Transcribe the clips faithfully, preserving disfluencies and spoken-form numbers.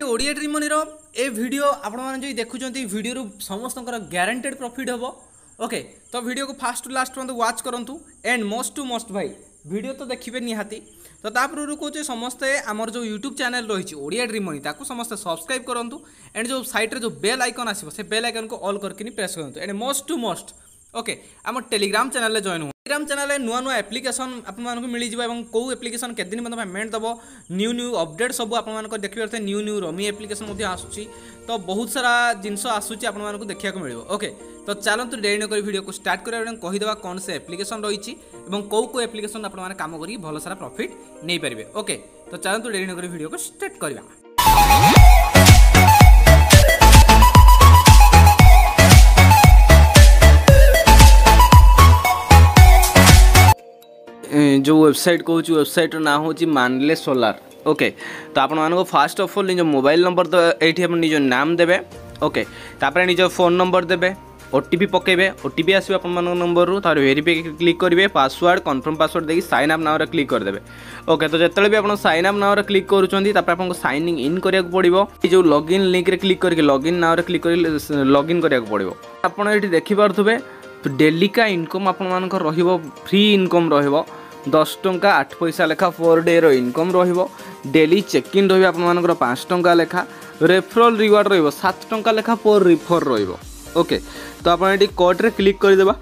ओडिया ट्रिमोनी रो ए video आपण माने जो देखुचंती वीडियो रु समस्तंकर ग्यारंटेड प्रॉफिट हबो। ओके तो वीडियो को फास्ट टू लास्ट पर्यंत वाच करंतु एंड मोस्ट टू मोस्ट भाई वीडियो तो देखिबे निहाती। तो तापर कहूँ समस्ते आमर जो यूट्यूब चैनल रही ओडिया ड्रीमनी ताको समस्ते सब्सक्राइब करंतु एंड जो साइट रे जो बेल आइकन आसीबो से बेल आइकन को ऑल करके प्रेस करंतु and must to must okay आम टेलीग्राम चैनल रे जॉइन हो। टेलीग्राम चैनल नुआ नुआ एप्लिकेशन आपको मिल जाए और कौ एप्लिकेशन के दिन पेमेंट दब न्यू न्यू अपडेट सब आप देखिए न्यू न्यू रमी एप्लिकेशन आसूँ तो बहुत सारा जिनस आसूँ आपको देखा मिले। ओके तो चलते डेरी नक वीडियो को स्टार्ट करें कहीदेवा कौन से एप्लिकेशन रही कौ कौ एप्लिकेशन आपने काम कर भल सारा प्रॉफिट नहीं पारे। ओके तो चलते डेरी नक वीडियो को स्टार्ट करवा। जो वेबसाइट कहूँ वेबसाइट ना हूँ मानले सोलार। ओके तो आप फास्ट ऑफ ऑल निज मोबाइल नंबर तो ये निज नाम देवे। ओके तापर निज फोन नंबर देवे ओटीपी पकेबे ओटीपी आसो आप नंबर रू तार वेरीफाई क्लिक करेंगे पासवर्ड कन्फर्म पासवर्ड देकी साइन अप नाउ रे क्लिक करदेवे। ओके तो जिते भी आप साइन अप नाउ रे क्लिक करूँ साइन इन करा पड़ो जो लॉगिन लिंक रे क्लिक करके लॉगिन नाउ रे क्लिक कर लॉगिन करा पड़ो। आपड़ ये देखिपे डेली का इनकम आप फ्री इनकम रहिबो दस टंका आठ पैसा लेखा फोर डे रो इनकम रहिबो। डेली चेक इन रहिबो आपनकर पाँच टंका लेखा रेफरल रिवार्ड रहिबो सात टंका लेखा पर रिफर रहिबो। ओके तो आपण एटी कोड रे क्लिक कर देबा।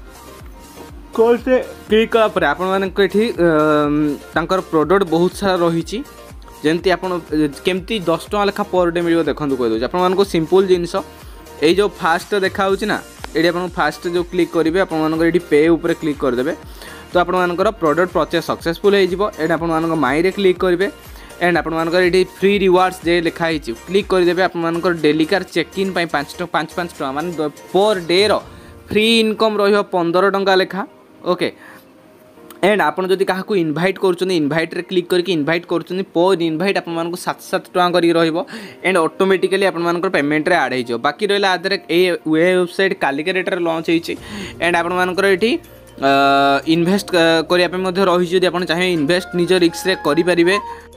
कोड रे क्लिक कला पर आपण माने एठी तांकर प्रोडक्ट बहुत सारा रहिछि जेंति आपण केमती दस टंका लेखा पर डे मिलियो देखंतु कहि दो। आपण मानको सिंपल जिंस ए जो फास्ट देखा होछि ना एडी आपण फास्ट जो क्लिक करिवे आपण मानको एठी पे ऊपर क्लिक कर देबे तो आप प्रोडक्ट परचेज सक्सेसफुल हो एंड आप माई रे क्लिक करेंगे एंड आप फ्री रिवार्ड्स जे लिखाई क्लिक करदे आप डेलिकार चेक इन पाँच पाँच पाँच टका माने पर डे रो फ्री इनकम रही पंद्रह टंका लेखा। ओके एंड आप जदि क्या इनभाइट कर इनभाइट रे क्लिक करके इनभाइट कर पर इनभाइट आप सात सात टका कर एंड ऑटोमेटिकली आप पेमेंट रे ऐड हो। बाकी रहा आदर ए वेबसाइट कालिका डेट लॉन्च होती एंड आप इन्वेस्ट करने रही आप चाहिए इन्वेस्ट निज रिक्स रे करें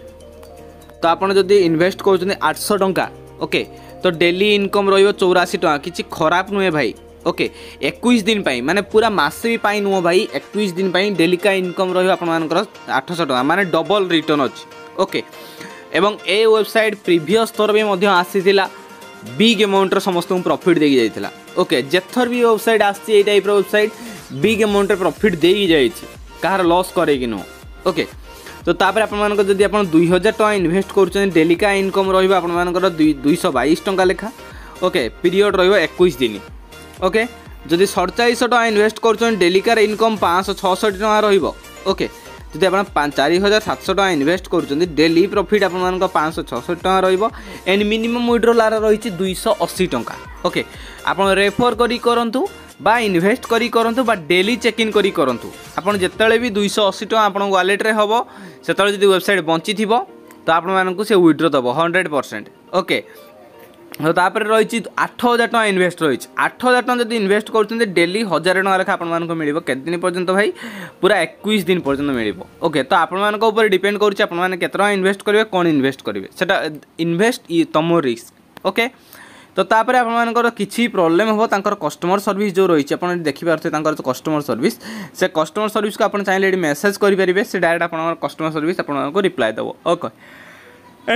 तो आप जदि इन्वेस्ट कर आठ सौ टंका। ओके तो डेली इनकम रही चौराशी टंका किसी खराब नुहे भाई। ओके इक्कीस दिन पाई माने पूरा मासे भी नुह भाई इक्कीस दिन पाई डेली का इनकम रही आपर आठ सौ टंका माने डबल रिटर्न अच्छी। ओके एवं ए वेबसाइट प्रीवियस थर भी आसीला बिग अमाउंट समस्त प्रॉफिट देकी जाइथिला। ओके जेथर भी वेबसाइट आसी ए type website big amount profit देकी जाइए कहार लॉस करे कि नुह। ओके तो तापर आप जदि आप दुई हजार टका इन्वेस्ट कर डेली का इनकम रही आपर दुईश बैश टंका लेखा। ओके पीरियड रक्कीस दिन। ओके जदि सड़चाश टका इन्वेस्ट कर डेली का इनकम पाँच छःश टका रही। ओके जदि आप चार हजार सातश टका इन्वेस्ट कर डेली प्रॉफिट आप पाँच छःश टका रही एंड मिनिमम विड्रॉल रही दुईश अशी टंका। ओके आप रेफर करी करंतु बा इन्वेस्ट करी करंतु बा डेली चेक इन करी करंतु आपन जेतले भी दुईश अशी टका आपन वालेट रे हबो सेतले जदि वेबसाइट बंची थिबो तो आपण मानकु से विड्रॉ दबो हंड्रेड परसेंट। ओके तो तापर रही आठ हजार टका इन्वेस्ट रही आठ हजार टका जदि इन्वेस्ट करछन्ते डेली हजार टका लेखा आपण मानकु मिलिबो केते दिन पर्यंत भाई पूरा इक्कीस दिन पर्यंत मिलिबो। ओके तो आपण मानक ऊपर डिपेंड करूछ आपण माने केते टका इन्वेस्ट करिवे कोन इन्वेस्ट करिवे सेटा इन्वेस्ट तमो रिस्क। ओके तो तापर आपर किसी प्रोब्लेम हो तांकर कस्टमर सर्विस जो रही है देखिए कस्टमर सर्विस से कस्टमर सर्विस को आप चाहिए ये मेसेज करेंगे से डायरेक्ट आप कस्टमर सर्विस आपको रिप्लाई देव। ओके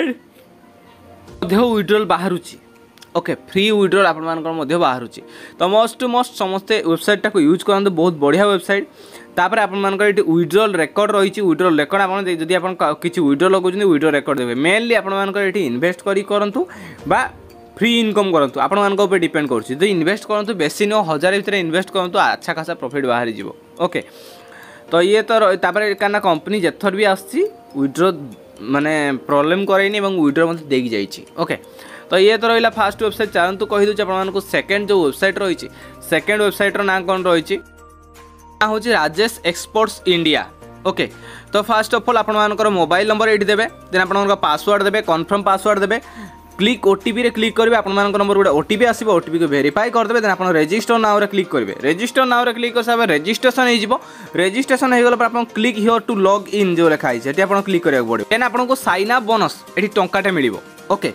विड्रॉल बाहर। ओके फ्री विड्रॉल आप बाहर तो मोस्ट टू मोस्ट समस्ते वेबसाइट टाक यूज करते बहुत बढ़िया वेबसाइट। तापर आपर ये विड्रॉल रेकर्ड रही विड्रॉल रेकर्ड आप किसी विड्रॉल लगुच विड्रॉल रेकर्ड देवे मेनली आप इन्वेस्ट करूँ बा फ्री इनकम करंतु आपण मान ऊपर डिपेंड करूँ जो इन्वेस्ट करंतु बेसी न हजार भीतर इन्वेस्ट करंतु अच्छा खासा प्रॉफिट बाहर जीवो। ओके तो ये तो तापर काना कंपनी जेथर भी आसी विड्रॉ माने प्रॉब्लम करैनी एवं विड्रॉ मते देकी जाइछि। ओके तो ये तो रहिला फास्ट वेबसाइट चलंतु कहि दउ आपण मान को सेकंड जो वेबसाइट रही सेकंड वेबसाइट रो नाम कोन रही ना होछि राजेश एक्सपोर्ट्स इंडिया। ओके तो फास्ट ऑफ ऑल आपण मान मोबाइल नंबर एठी देबे देन आपण पासवर्ड देबे कन्फर्म पासवर्ड देबे क्लिक ओटीपी रे क्लिक करेंगे आप नंबर गोटे ओटीपी आसो ओटीपी को वेरीफाई करदे देन आप रजिस्टर नाउ रे क्लिक करेंगे रजिस्टर नाउ रे क्लिक कर साबे रजिस्ट्रेशन हो रजिस्ट्रेशन हो गला आप click here to log in जो लिखाई है आप क्लिक करा पड़े देन आपको साइन अप बोनस ये टंकाटे मिल। ओके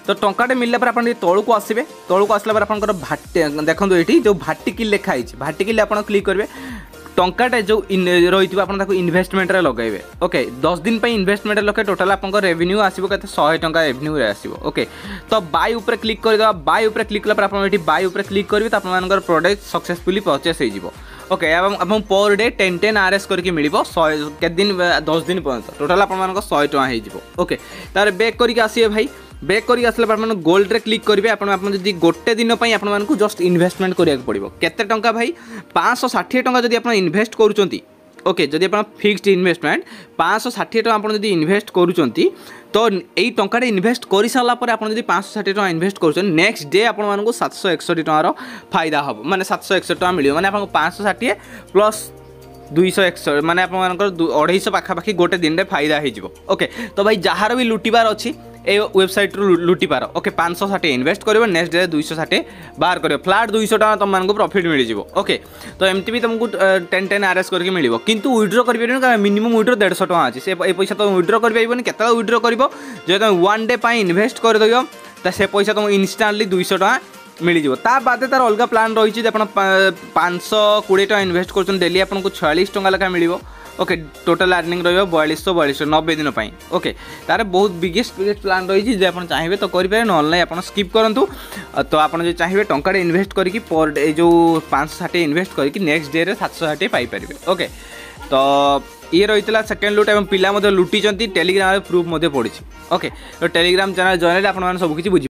तो टंकाटे मिलला पर आप तौक को आसवे तौक को आसला पर भाटी देखो ये जो भाटिकिल लिखाई भाटिकिल आप क्लिक करेंगे टंकाटे जो रही आप इन्वेस्टमेंट लगे ओके दस दिन पर इन्वेस्टमेंट लगे टोटाल आप रेवेन्यू आसो के सौ टका रेवेन्यू आसो ओके तो बाय उपर क्लिक करदे बाय उपर क्लिक कला आप बाय उपर क्लिक करेंगे तो आप प्रोडक्ट सक्सेसफुली परचेस हो ओके एवं per day ten ten R S करके मिल सौ के दिन दस दिन पर्यटन टोटाल आप सौ टका हो ओके तार बैक करके आसिए भाई बैक करके आसला पर गोल्ड रे क्लिक करेंगे आप गोटे दिन आपको जस्ट इन्वेस्टमेंट करा पड़ो केते टंका भाई पाँच सौ षाठी टंका जब आप इन्वेस्ट करुँच ओके जदि आप फिक्स्ड इन्वेस्टमेंट पाँच सौ षाठी टका आप इन्वेस्ट करुँच तो यही टंका इन्वेस्ट कर सारापर आप पाँच सौ षाठी टका इन्वेस्ट कर नेक्स्ट डे आपको सात सौ एकसठ टकार फायदा हम माने सात सौ एकसठ टका मिले माने आपको पाँच सौ षाठी प्लस दुई सौ एकसठ माने आप अढ़ाई पाखापाखि गोटे दिन में फायदा हो ओके तो भाई जार भी लुटिबार अच्छी ए वेबसाइट रू लुटी पार ओके पाँच सौ षाठी इन्वेस्ट कर नेक्स्ट डे दुई सौ षाठी बाहर कर फ्लाट दुई सौ टका तुमको प्रॉफिट मिल जाए ओके तो एमती भी तुमको टेन टेन आर एस करके मिल किंतु विड्रो कर मिनिमम विड्रो डेढ़ सौ टका अच्छी से पैसा तुम विड्रो कर केत विड्रो कर जो तुम वन डे इन्वेस्ट करदे तो से पैसा तुमको इनस्टाटली दुई सौ टका मिल जाए ता बाद तार अलग प्लान रही है पाँच सौ कोड़े टका इन्वेस्ट कर डेली आपको छयालीस टका लेखा मिल ओके टोटल अर्निंग रही बयालीस सौ बयालीस नब्बे दिन ओके तार बहुत बिगेस्ट बिगेस्ट प्लान रही है आप चाहिए तो करेंगे ना आप स्किप करूँ तो आप चाहिए टंका इन्वेस्ट करके पर डे जो पाँच सौ षाठी इन्वेस्ट करके नेक्स्ट डे सात सौ षाठी पाइपर ओके तो ये रही है सेकेंड लुट और पिला लुटी टेलीग्राम प्रूफ पड़ी ओके तो टेलीग्राम चैनल जॉइन आप सब किसी बुझी